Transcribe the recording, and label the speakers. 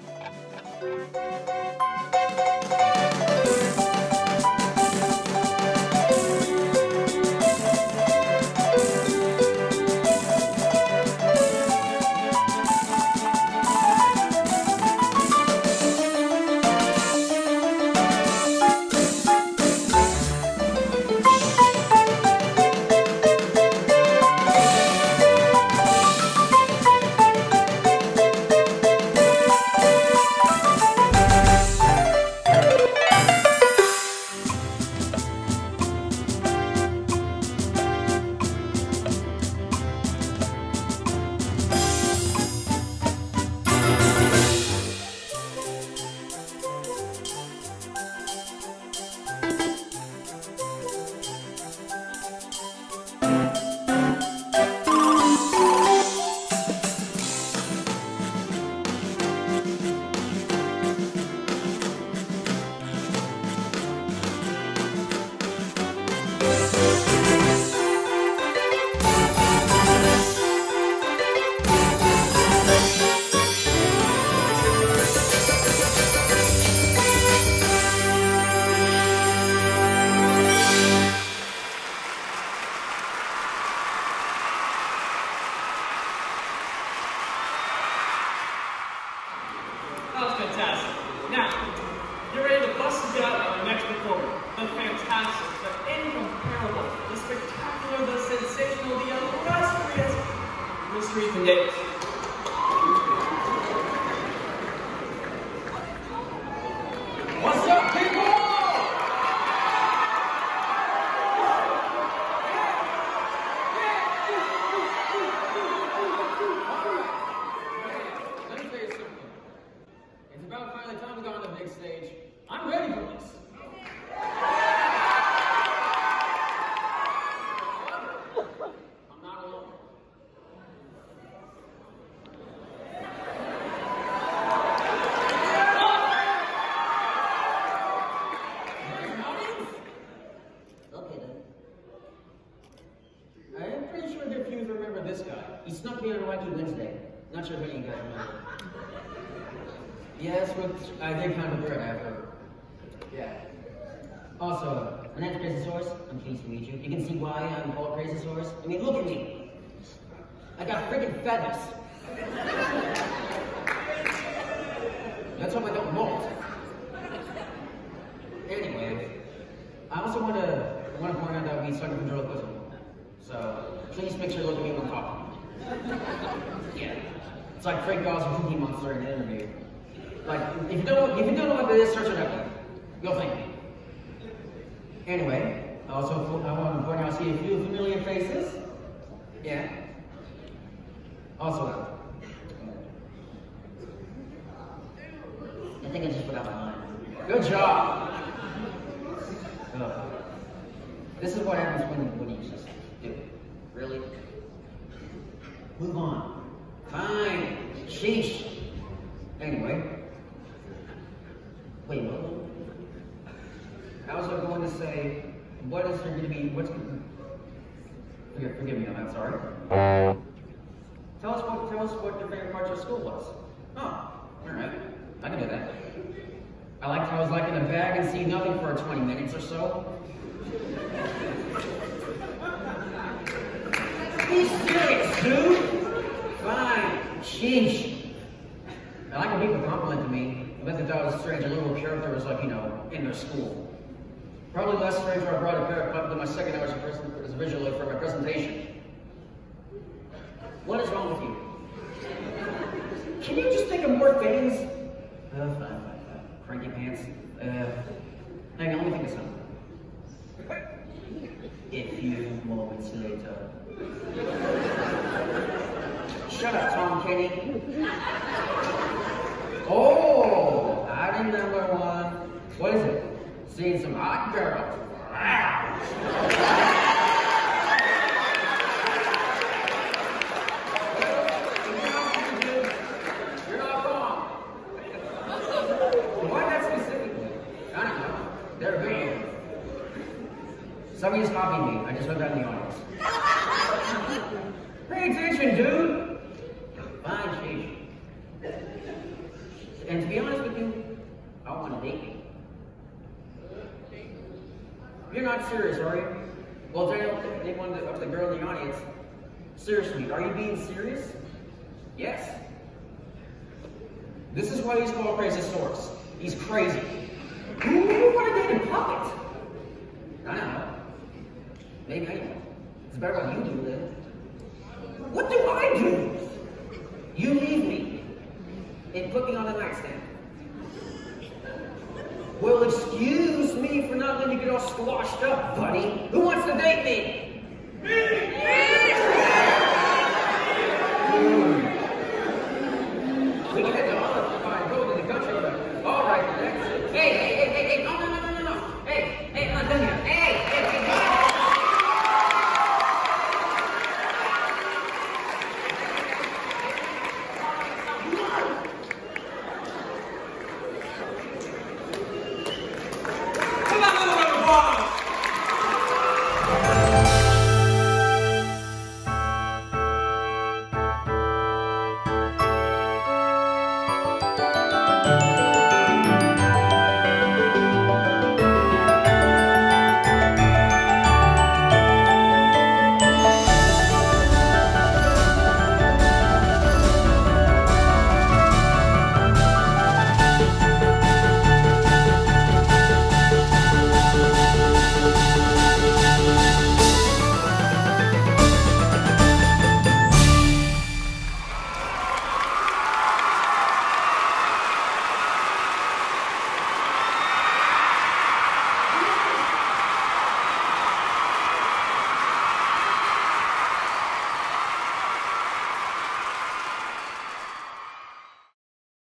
Speaker 1: Yes, which I did kind of regret after. Yeah. Also, my name's Crazysaurus. I'm pleased to meet you. You can see why I'm called Crazysaurus. I mean, look at me. I got freaking feathers. Let's hope I don't molt. Anyway, I also want to point out that we started ventriloquism. So please make sure to look at me when talking. Yeah. It's like Frank Oz and Cookie Monster in an interview. Like, if you don't know what it is, search it up. You'll thank me. Anyway, also I want to point out, see a few familiar faces. Yeah. Also, I think I just forgot my line. Good job. This is what happens when you just do it. Really? Move on. Fine. Sheesh. Anyway. Wait, what? I was going to say, what is there going to be, forgive me, I'm sorry. Tell us what your favorite part of school was. Oh, alright. I can do that. I liked how I was like in a bag and see nothing for 20 minutes or so. Be serious, dude! Fine. Sheesh. I like when people compliment me. I bet that was strange. A little character was like, you know, in their school. Probably less strange when I brought a pair of puppets to my second hour as visually for my presentation. What is wrong with you? Can you just think of more things? Fine. Cranky pants. Hang on, let me think of something. A few moments later. Shut up, Tom Kenny. Oh, I remember one. What is it? Seeing some hot girls. You're not wrong. Why that specifically? I don't know. They're good. Somebody's copying me. I just heard that in the audience. Pay attention, dude. Fine, Chief. And to be honest with you, I want to date you. You're not serious, are you? Well, they wanted up the girl in the audience. Seriously, are you being serious? Yes. This is why he's called Crazy Source. He's crazy. Who would you want to date in public? I don't know. Maybe I will. It's better what you do then. What do I do? You leave me and put me on the nightstand. Well, excuse me for not letting you get all squashed up, buddy. Who wants to date me? Me! We can head to Olive Road in the country. All right, next. Hey, no. Hey, I'm not done yet. Hey.
Speaker 2: Bye.